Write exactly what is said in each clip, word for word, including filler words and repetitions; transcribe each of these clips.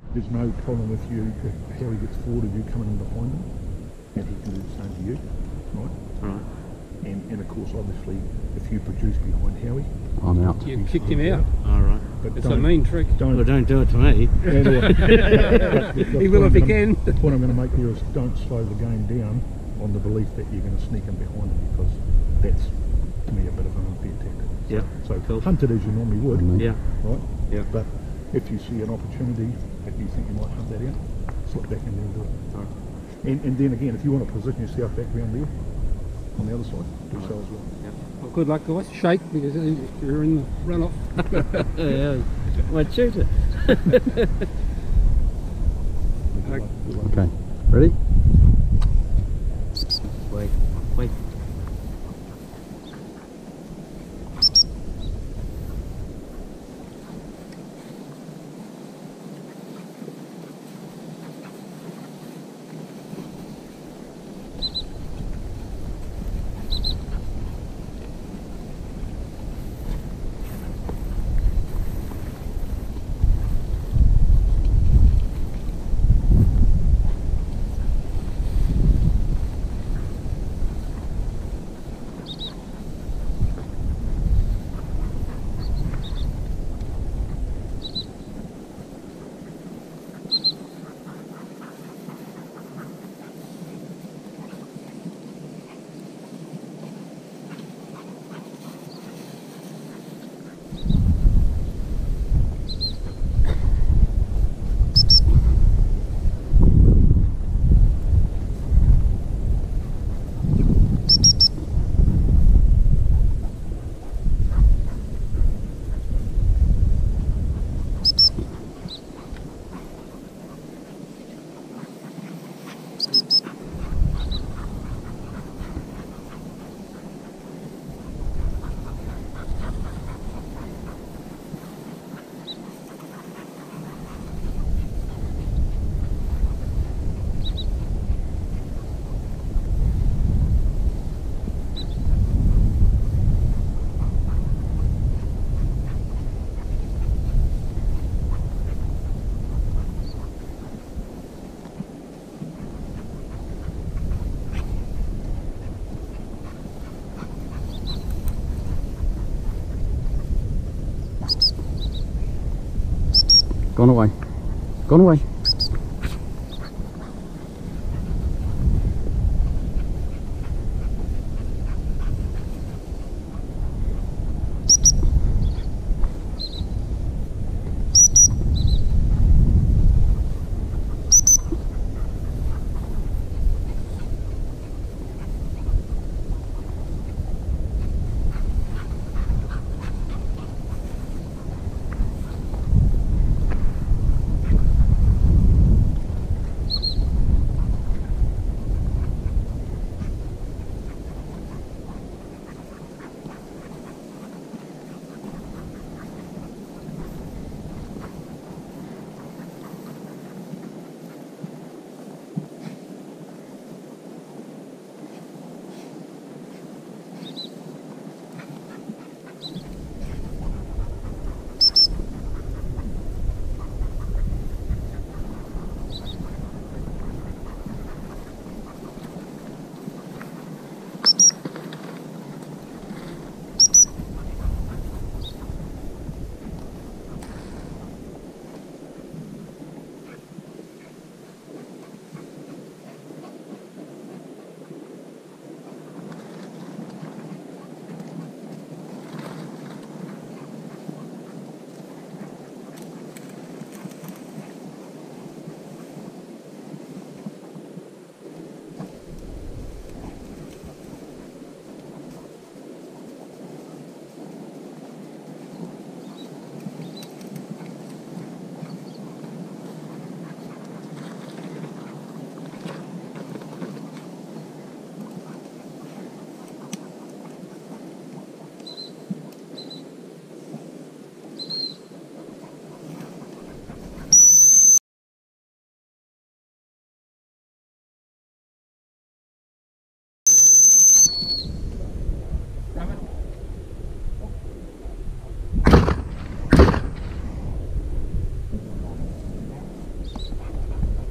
There's no problem if you, if Harry gets forward of you coming in behind him, and he can do the same to you, right? Right. And, and of course, obviously, if you produce behind Howie, I'm out. You kicked him out. All right. but It's a don't, mean trick. don't, Well, don't do it to me. He will if he can. The point I'm going to make here is don't slow the game down on the belief that you're going to sneak in behind him, because that's, to me, a bit of an unfair tactic. Yeah. So Cool. hunt it as you normally would, Mm-hmm. Yeah. right? Yeah. But if you see an opportunity that you think you might hunt that out, slip back in there and do it. All right. And, and then again, if you want to position yourself back around there, on the other side, do so as well. Yeah. Well, good luck, guys. Shake, because you're in the runoff. Yeah. Might shoot it. Good luck, good luck. Okay, ready? Wait. Wait. Gone away. Gone away.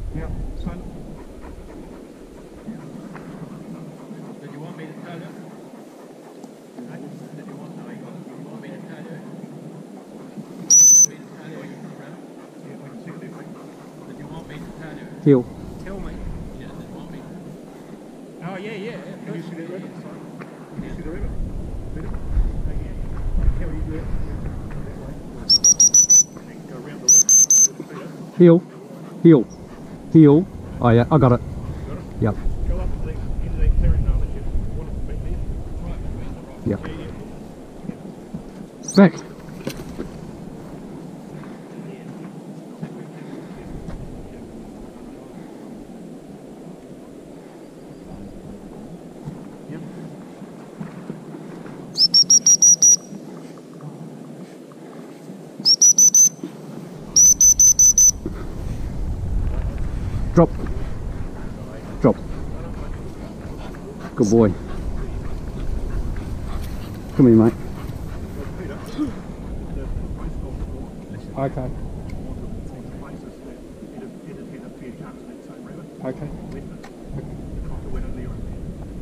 Yeah, son. Did you want me to tell you? Did you want, no, you want, you want me to tell you? Want me to tell you you can run? Yeah, I can see that thing. Did you want me to tell you? Heel. Tell me. Yeah, did you want me? Oh, yeah, yeah. yeah. Can you see that rabbit? Yeah, sorry. Can you see the rabbit? See it? Oh, yeah. How do you do it? That way. And go around the wall. Heel. Heel. Heel. Oh yeah, I got it. Got it? Yep. Go up to the end of that clearing now that you want it back there. Right between the rocks. Yep. Yeah, yeah. Back. Yep. Drop. Drop. Good boy. Come here, mate. Peter, the post of the door. Okay, One of the same places that it had, it had had a fair chance of that same rabbit. okay. Left it. The cocker went in there and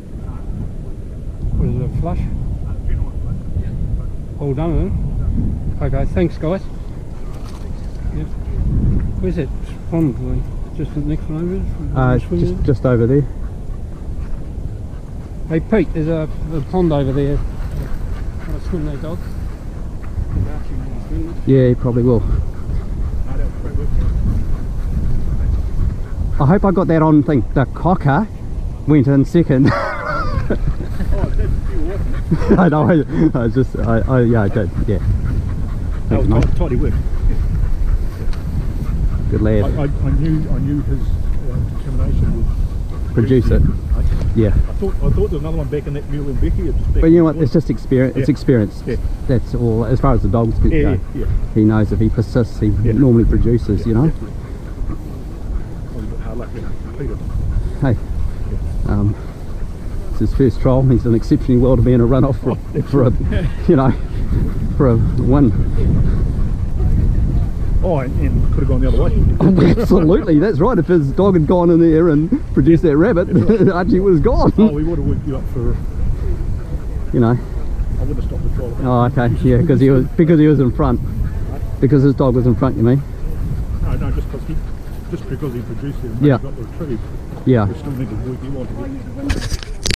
Was it a flush? uh, uh, general one, yeah. All done, then? Okay, thanks, guys. Yep. Where's it? Pond, just the next one over? Uh, Swim just in? just over there. Hey Pete, there's a, a pond over there. Want to swim there, dog? Is Archie want to swim there? Yeah, he probably will. No, that was great work. I hope I got that on thing. The cocker went in second. Oh, that's you, wasn't it? I know. I, I just. I, I. Yeah, I did. Yeah. That Thanks, was mate. tidy, tidy work. Good I, lad. I, I knew I knew his uh, determination would Produce it. Yeah. I thought I thought there was another one back in that mule and Becky. Just back But you know in what? It's just experience. It's Yeah. experience. Yeah. That's all. As far as the dogs go, yeah, yeah, yeah. he knows if he persists, he Yeah. normally produces. You know. Definitely. I was a bit hard luck when I competed. Hey. Um, it's his first trial. He's done exceptionally well to be in a run-off for, Oh, for a, you know, for a win. Oh, and, and could have gone the other way. Oh, absolutely, that's right. If his dog had gone in there and produced that rabbit, right. Archie was gone. Oh, we would have worked you up for. You know. I wouldn't have stopped the trial. Oh, okay. Yeah, because he was because he was in front. Because his dog was in front. You mean? No, no, just because he, just because he produced it and Yeah. got the retrieve. Yeah. We still need to work you on to get.